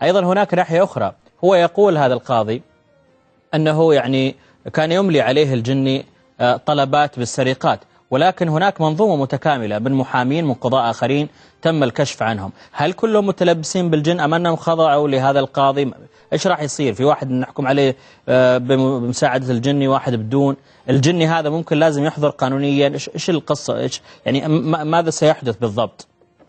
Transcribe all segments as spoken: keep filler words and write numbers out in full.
أيضا هناك ناحية أخرى، هو يقول هذا القاضي أنه يعني كان يملي عليه الجني طلبات بالسرقات، ولكن هناك منظومة متكاملة من محامين من قضاء آخرين تم الكشف عنهم. هل كلهم متلبسين بالجن أم أنهم خضعوا لهذا القاضي؟ إيش راح يصير؟ في واحد نحكم عليه بمساعدة الجني، واحد بدون الجني، هذا ممكن لازم يحضر قانونيا. إيش القصة؟ إيش يعني ماذا سيحدث بالضبط؟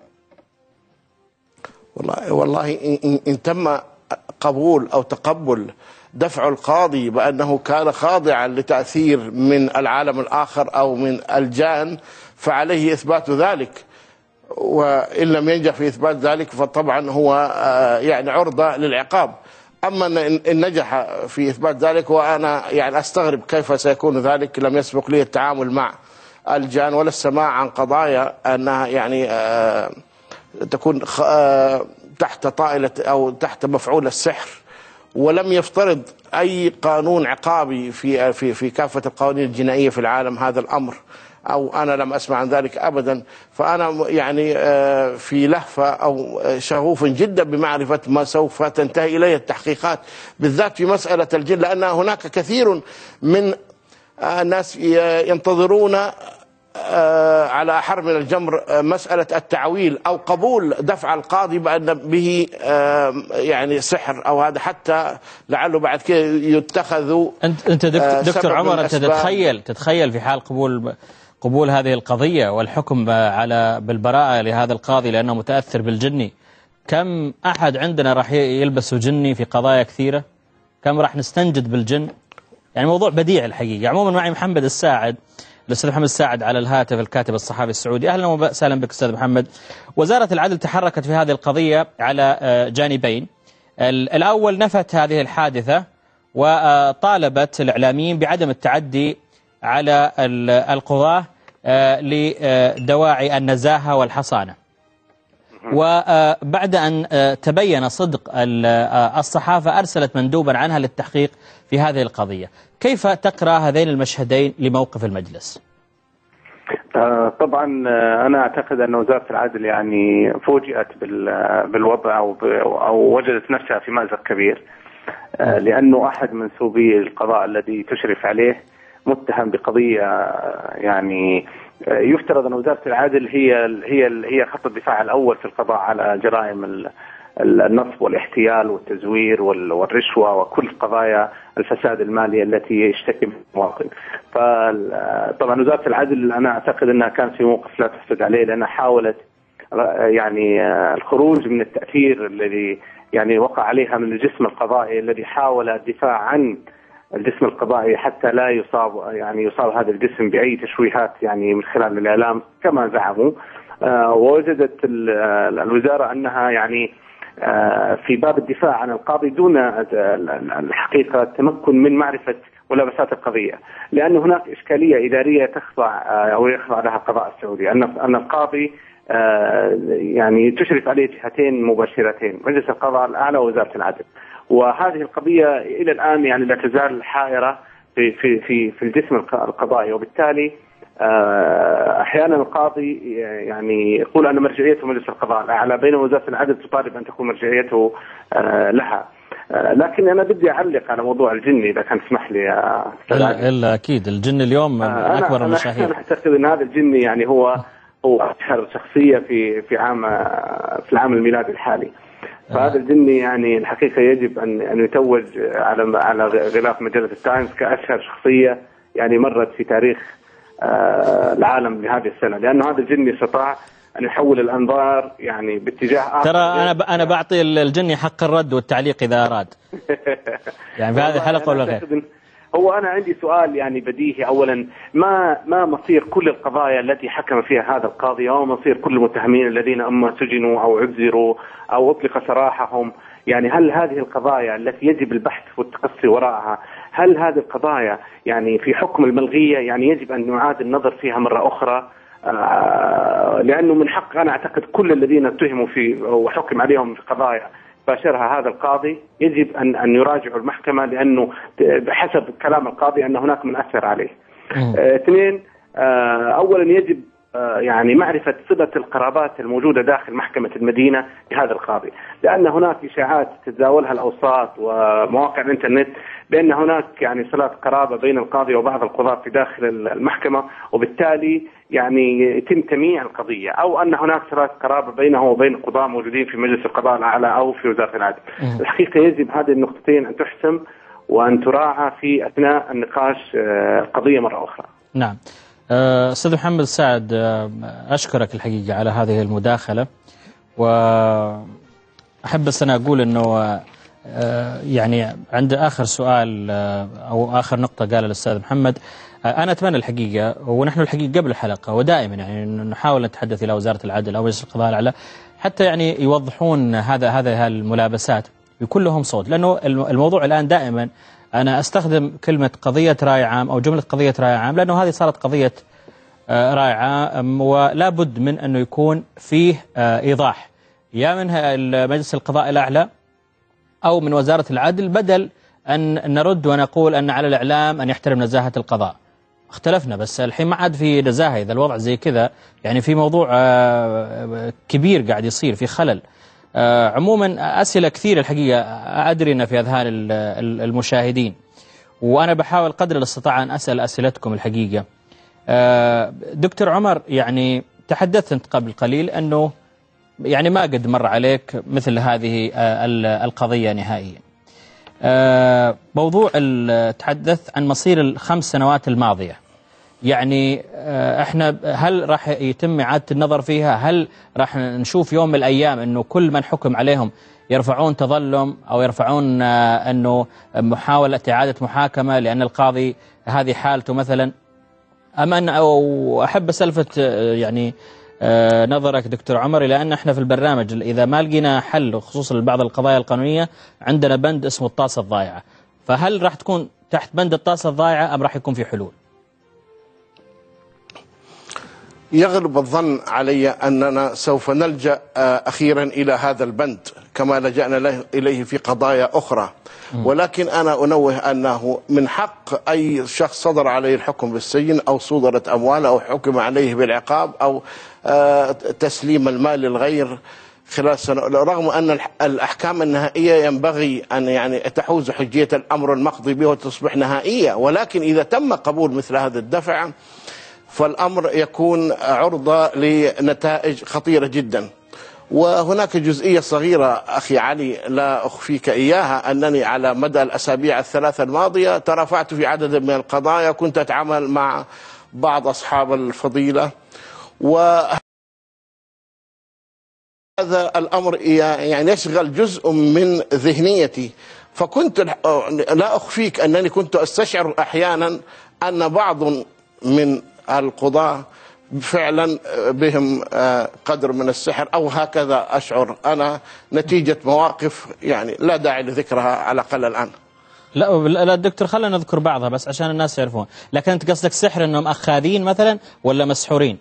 والله والله إن, إن تم قبول أو تقبل دفع القاضي بأنه كان خاضعا لتأثير من العالم الآخر أو من الجان، فعليه إثبات ذلك، وإن لم ينجح في إثبات ذلك فطبعا هو يعني عرضة للعقاب. أما إن نجح في إثبات ذلك، وأنا يعني أستغرب كيف سيكون ذلك، لم يسبق لي التعامل مع الجان ولا السماع عن قضايا أنها يعني تكون تحت طائلة أو تحت مفعول السحر، ولم يفترض أي قانون عقابي في في في كافة القوانين الجنائية في العالم هذا الأمر، أو أنا لم أسمع عن ذلك أبدا. فأنا يعني في لهفة أو شغوف جدا بمعرفة ما سوف تنتهي إليه التحقيقات، بالذات في مسألة الجن، لأن هناك كثير من الناس ينتظرون على أحر من الجمر مسألة التعويل أو قبول دفع القاضي بأن به يعني سحر أو هذا، حتى لعله بعد كده يتخذوا. أنت أنت دكتور عمر، أنت تتخيل تتخيل في حال قبول قبول هذه القضية والحكم على بالبراءة لهذا القاضي لأنه متأثر بالجني، كم أحد عندنا راح يلبسوا جني في قضايا كثيرة؟ كم راح نستنجد بالجن؟ يعني موضوع بديع الحقيقة. عموما معي محمد الساعد، الأستاذ محمد الساعد على الهاتف، الكاتب الصحفي السعودي. أهلا وسهلا بك أستاذ محمد. وزارة العدل تحركت في هذه القضية على جانبين. الأول نفت هذه الحادثة وطالبت الإعلاميين بعدم التعدي على القضاة لدواعي النزاهة والحصانة. وبعد أن تبين صدق الصحافة أرسلت مندوبا عنها للتحقيق في هذه القضية. كيف تقرأ هذين المشهدين لموقف المجلس؟ طبعا أنا أعتقد أن وزارة العدل يعني فوجئت بالوضع أو وجدت نفسها في مأزق كبير، لأنه أحد منسوبي القضاء الذي تشرف عليه متهم بقضية يعني يفترض أن وزارة العدل هي هي هي خط الدفاع الأول في القضاء على جرائم النصب والاحتيال والتزوير والرشوة وكل قضايا الفساد المالي التي يشتكي منها المواطن. فطبعا وزارة العدل أنا أعتقد أنها كانت في موقف لا تحسد عليه، لأنها حاولت يعني الخروج من التأثير الذي يعني وقع عليها من الجسم القضائي الذي حاول الدفاع عن الجسم القضائي حتى لا يصاب يعني يصاب هذا الجسم بأي تشويهات يعني من خلال الإعلام كما زعموا. ووجدت الوزارة أنها يعني في باب الدفاع عن القاضي دون الحقيقة تمكن من معرفة ملابسات القضية، لأن هناك إشكالية إدارية تخضع أو يخضع لها القضاء السعودي، أن أن القاضي يعني تشرف عليه جهتين مباشرتين، مجلس القضاء الأعلى ووزارة العدل. وهذه القضية إلى الآن يعني لا تزال حائرة في في في في الجسم القضائي، وبالتالي أحيانا القاضي يعني يقول أن مرجعيته مجلس القضاء الأعلى، بينما وزارة العدل تطالب أن تكون مرجعيته لها. لكن أنا بدي أعلق على موضوع الجن إذا كان تسمح لي. إلا, إلا أكيد الجن اليوم من أكبر المشاهير. أنا أعتقد أن هذا الجن يعني هو هو أشهر شخصية في في عام في العام الميلادي الحالي. فهذا الجني يعني الحقيقة يجب أن أن يتوج على على غلاف مجلة التايمز كأشهر شخصية يعني مرت في تاريخ العالم لهذه السنة، لأنه هذا الجني استطاع أن يحول الأنظار يعني باتجاه آخر. ترى أنا أنا بعطي الجني حق الرد والتعليق إذا أراد. يعني في هذه الحلقة ولا غير؟ هو أنا عندي سؤال يعني بديهي. أولا ما ما مصير كل القضايا التي حكم فيها هذا القاضي، أو مصير كل المتهمين الذين أما سجنوا أو عذروا أو أطلق سراحهم؟ يعني هل هذه القضايا التي يجب البحث والتقصي وراءها، هل هذه القضايا يعني في حكم الملغية يعني يجب أن نعاد النظر فيها مرة أخرى؟ آه لأنه من حق أنا أعتقد كل الذين اتهموا في وحكم عليهم في قضايا باشرها هذا القاضي يجب أن أن يراجعوا المحكمة، لأنه بحسب كلام القاضي أن هناك من أثر عليه. آه اثنين، آه أولا يجب يعني معرفة صلة القرابات الموجودة داخل محكمة المدينة بهذا القاضي، لأن هناك إشاعات تتداولها الأوساط ومواقع الإنترنت بأن هناك يعني صلة قرابة بين القاضي وبعض القضاة في داخل المحكمة، وبالتالي يعني يتم تمييع القضية، أو أن هناك صلة قرابة بينه وبين القضاة موجودين في مجلس القضاء الأعلى أو في وزارة العدل. الحقيقة يجب هذه النقطتين أن تحسم وأن تراعى في أثناء النقاش القضية مرة أخرى. نعم. أستاذ محمد السعد، أشكرك الحقيقة على هذه المداخلة، وأحب بس أنا أقول أنه يعني عند آخر سؤال أو آخر نقطة قال الأستاذ محمد، أنا أتمنى الحقيقة، ونحن الحقيقة قبل الحلقة ودائما يعني نحاول نتحدث إلى وزارة العدل أو مجلس القضاء الأعلى حتى يعني يوضحون هذا هذا الملابسات بكل لهم صوت، لأنه الموضوع الآن دائما أنا أستخدم كلمة قضية رأي عام أو جملة قضية رأي عام، لأنه هذه صارت قضية رأي عام، ولا بد من أنه يكون فيه إيضاح يا من مجلس القضاء الأعلى أو من وزارة العدل، بدل أن نرد ونقول أن على الإعلام أن يحترم نزاهة القضاء. اختلفنا، بس الحين ما عاد في نزاهة إذا الوضع زي كذا، يعني في موضوع كبير قاعد يصير، في خلل. عموما أسئلة كثيرة الحقيقة أدري أن في أذهان المشاهدين، وأنا بحاول قدر الاستطاعة أن أسأل أسئلتكم الحقيقة. دكتور عمر، يعني تحدثت أنت قبل قليل أنه يعني ما قد مر عليك مثل هذه القضية نهائيا. موضوع تحدث عن مصير الخمس سنوات الماضية، يعني احنا هل راح يتم إعادة النظر فيها؟ هل راح نشوف يوم من الأيام أنه كل من حكم عليهم يرفعون تظلم أو يرفعون أنه محاولة إعادة محاكمة لأن القاضي هذه حالته مثلا؟ أما أن أو أحب أسلفت يعني نظرك دكتور عمر، إلى أن احنا في البرنامج إذا ما لقينا حل خصوصا لبعض القضايا القانونية عندنا بند اسمه الطاسة الضائعة، فهل راح تكون تحت بند الطاسة الضائعة أم راح يكون في حلول؟ يغلب الظن علي أننا سوف نلجأ أخيرا إلى هذا البند كما لجأنا إليه في قضايا أخرى، ولكن أنا أنوه أنه من حق أي شخص صدر عليه الحكم بالسجن أو صدرت أمواله أو حكم عليه بالعقاب أو تسليم المال للغير خلال سنة، رغم أن الأحكام النهائية ينبغي أن يعني تحوز حجية الأمر المقضي به وتصبح نهائية، ولكن إذا تم قبول مثل هذا الدفع فالأمر يكون عرضة لنتائج خطيرة جدا. وهناك جزئية صغيرة أخي علي لا أخفيك إياها، أنني على مدى الأسابيع الثلاثة الماضية ترافعت في عدد من القضايا، كنت أتعامل مع بعض أصحاب الفضيلة، وهذا الأمر يعني يشغل جزء من ذهنيتي، فكنت لا أخفيك أنني كنت أستشعر أحيانا أن بعض من القضاة فعلا بهم قدر من السحر، أو هكذا أشعر أنا نتيجة مواقف يعني لا داعي لذكرها على الأقل الآن. لا لا دكتور، خلينا نذكر بعضها بس عشان الناس يعرفون. لكن أنت قصدك سحر أنهم أخاذين مثلا ولا مسحورين؟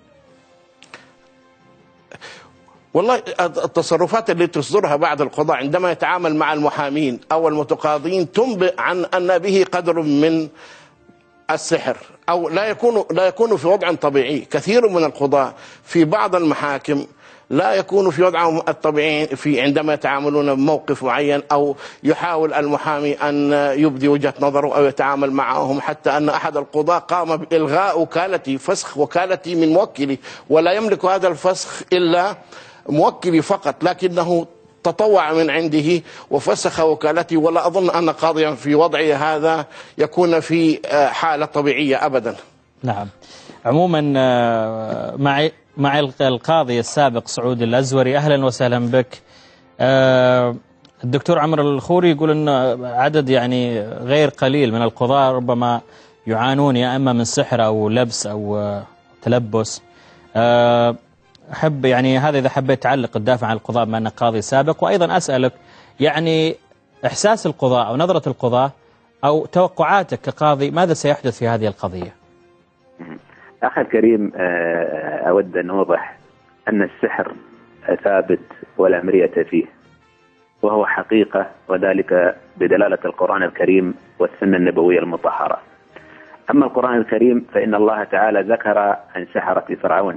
والله التصرفات اللي تصدرها بعض القضاة عندما يتعامل مع المحامين أو المتقاضين تنبئ عن أن به قدر من السحر، أو لا يكون لا يكون في وضع طبيعي. كثير من القضاة في بعض المحاكم لا يكون في وضعهم الطبيعي في عندما يتعاملون بموقف معين، أو يحاول المحامي أن يبدي وجهة نظره أو يتعامل معهم، حتى أن أحد القضاة قام بإلغاء وكالتي، فسخ وكالتي من موكلي، ولا يملك هذا الفسخ إلا موكلي فقط، لكنه تطوع من عنده وفسخ وكالتي، ولا أظن أن قاضيا في وضعي هذا يكون في حالة طبيعية أبدا. نعم. عموما معي مع القاضي السابق سعود الأزوري، أهلا وسهلا بك. الدكتور عمر الخوري يقول أن عدد يعني غير قليل من القضاة ربما يعانون يا أما من سحر أو لبس أو تلبس. أحب يعني هذا إذا حبيت تعلق الدافع عن القضاء بما أنك قاضي سابق، وأيضا أسألك يعني إحساس القضاء أو نظرة القضاء أو توقعاتك كقاضي ماذا سيحدث في هذه القضية؟ أخي الكريم، أود أن أوضح أن السحر ثابت ولا مرية فيه، وهو حقيقة، وذلك بدلالة القرآن الكريم والسنة النبوية المطهرة. أما القرآن الكريم فإن الله تعالى ذكر عن سحرة فرعون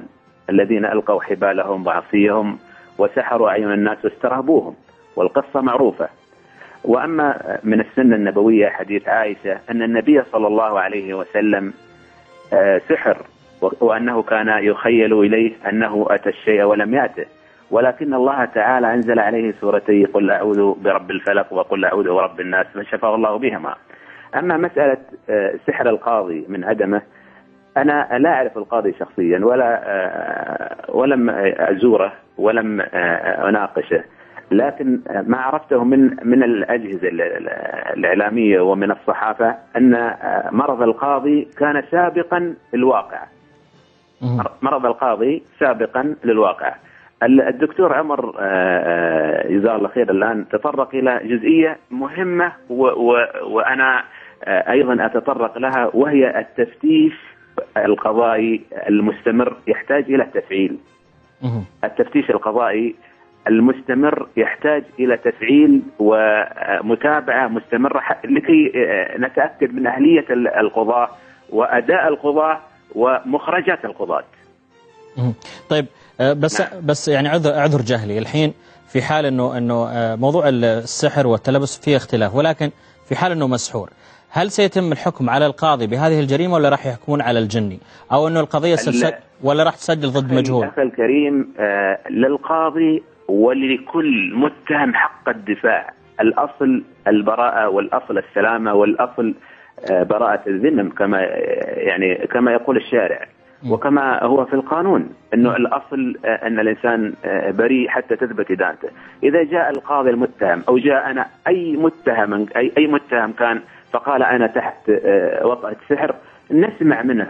الذين ألقوا حبالهم وعصيهم وسحروا أعين الناس واسترهبوهم، والقصة معروفة. وأما من السنة النبوية حديث عائشة أن النبي صلى الله عليه وسلم سحر، وأنه كان يخيل إليه أنه أتى الشيء ولم يأته، ولكن الله تعالى أنزل عليه سورتي قل أعوذ برب الفلق وقل أعوذ برب الناس فشفاه الله بهما. أما مسألة سحر القاضي من عدمه، أنا لا أعرف القاضي شخصيا ولا ولم أزوره ولم أناقشه، لكن ما عرفته من من الأجهزة الإعلامية ومن الصحافة أن مرض القاضي كان سابقا للواقع. مرض القاضي سابقا للواقع. الدكتور عمر جزاه الله خير الآن تطرق إلى جزئية مهمة وأنا أيضا أتطرق لها، وهي التفتيش القضائي المستمر يحتاج إلى تفعيل. التفتيش القضائي المستمر يحتاج إلى تفعيل ومتابعة مستمرة لكي نتأكد من أهلية القضاة وأداء القضاة ومخرجات القضاة. طيب بس نعم. بس يعني عذر اعذر جهلي الحين، في حال انه انه موضوع السحر والتلبس فيه اختلاف، ولكن في حال انه مسحور، هل سيتم الحكم على القاضي بهذه الجريمة ولا راح يحكمون على الجني، او انه القضية ستسجل ولا راح تسجل ضد مجهول؟ أخي الكريم، آه للقاضي ولكل متهم حق الدفاع. الأصل البراءة والأصل السلامة والأصل آه براءة الذمم كما يعني كما يقول الشارع وكما هو في القانون، انه الاصل ان الانسان بريء حتى تثبت ادانته. اذا جاء القاضي المتهم او جاء انا اي متهم اي اي متهم كان فقال انا تحت وطأة سحر، نسمع منه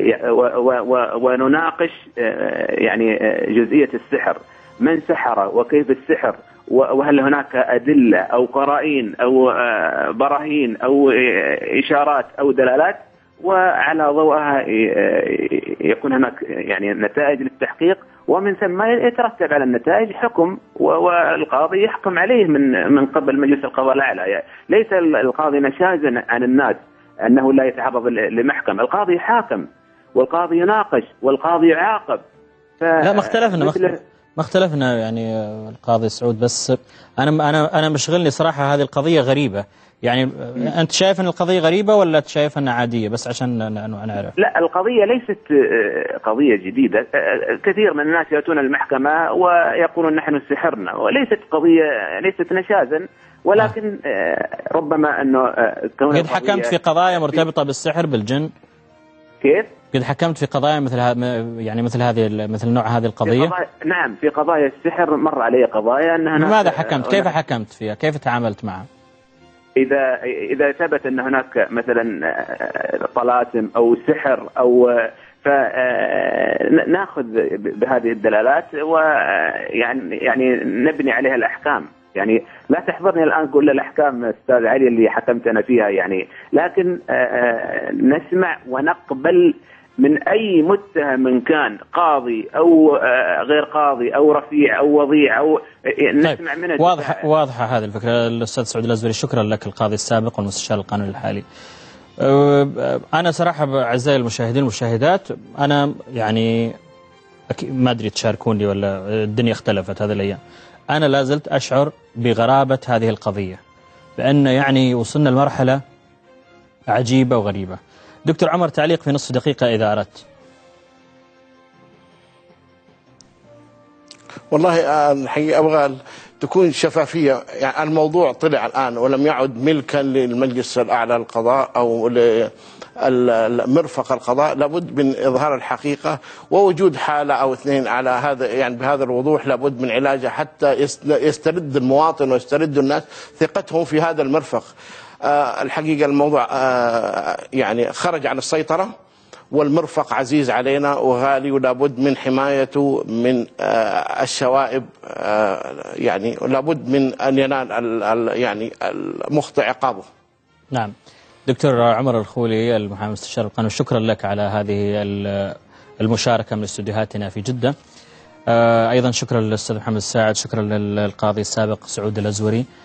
ونناقش يعني جزئية السحر، من سحر وكيف السحر، وهل هناك أدلة أو قرائن أو براهين أو إشارات أو دلالات، وعلى ضوءها يكون هناك يعني نتائج للتحقيق، ومن ثم يترتب على النتائج حكم، والقاضي يحكم عليه من من قبل مجلس القضاء الأعلى. ليس القاضي نشازا عن الناس أنه لا يتعرض لمحكمة، القاضي حاكم والقاضي يناقش والقاضي يعاقب. لا ما اختلفنا ما اختلفنا يعني القاضي سعود، بس أنا أنا أنا مشغلني صراحة هذه القضية غريبة. يعني أنت شايف أن القضية غريبة ولا شايف أنها عادية؟ بس عشان نعرف. لا، القضية ليست قضية جديدة. كثير من الناس يأتون المحكمة ويقولون نحن سحرنا، وليست قضية ليست نشازا، ولكن ربما أنه قد حكمت في قضايا مرتبطة بالسحر بالجن؟ كيف؟ قد حكمت في قضايا مثل يعني مثل هذه مثل نوع هذه القضية؟ في نعم، في قضايا السحر مر علي قضايا أنها. ماذا حكمت؟ كيف حكمت فيها؟ كيف تعاملت معها؟ إذا إذا ثبت أن هناك مثلا طلاسم أو سحر أو فنأخذ بهذه الدلالات ويعني يعني نبني عليها الأحكام. يعني لا تحضرني الآن كل الأحكام أستاذ علي اللي حكمت أنا فيها يعني، لكن نسمع ونقبل من أي متهم كان قاضي أو غير قاضي أو رفيع أو وضيع أو نسمع طيب. منه. واضحة واضحة هذه الفكرة. الأستاذ سعود الأزوري، شكرا لك، القاضي السابق والمستشار القانوني الحالي. أنا صراحة أعزائي المشاهدين والمشاهدات، أنا يعني ما أدري تشاركوني ولا الدنيا اختلفت هذه الأيام، أنا لا زلت أشعر بغرابة هذه القضية، بأن يعني وصلنا لمرحلة عجيبة وغريبة. دكتور عمر، تعليق في نصف دقيقة إذا أردت. والله الحقيقة أبغى تكون شفافية. يعني الموضوع طلع الآن ولم يعد ملكا للمجلس الأعلى للقضاء أو مرفق القضاء، لابد من إظهار الحقيقة ووجود حالة أو اثنين على هذا يعني بهذا الوضوح، لابد من علاجه حتى يسترد المواطن ويسترد الناس ثقتهم في هذا المرفق. آه الحقيقة الموضوع آه يعني خرج عن السيطرة، والمرفق عزيز علينا وغالي، ولابد من حمايته من آه الشوائب. آه يعني لابد من أن ينال يعني المخطئ عقابه. نعم. دكتور عمر الخولي، المحامي المستشار القانوني، شكرا لك على هذه المشاركة من استديوهاتنا في جدة. آه أيضا شكرا للأستاذ محمد الساعد، شكرا للقاضي السابق سعود الأزوري.